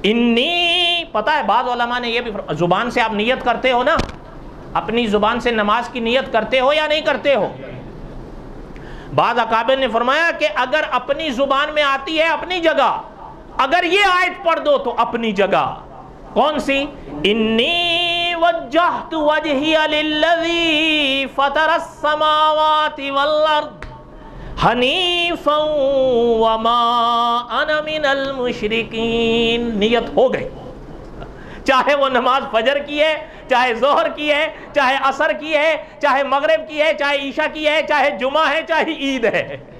इन्नी, पता है बाज़ उलमा ने यह भी, जुबान से आप नियत करते हो ना, अपनी जुबान से नमाज की नियत करते हो या नहीं करते हो? बाज़ अकाबिर ने फरमाया कि अगर अपनी जुबान में आती है अपनी जगह, अगर ये आयत पढ़ दो तो अपनी जगह कौन सी, इन्नी वज्जहतु वजहिया लिल्लज़ी फतरस समावाति वल अर्द हनीफन वमा अना मिनल मुशरिकीन, नियत हो गई। चाहे वो नमाज फजर की है, चाहे जोहर की है, चाहे असर की है, चाहे मगरिब की है, चाहे ईशा की है, चाहे जुमा है, चाहे ईद है।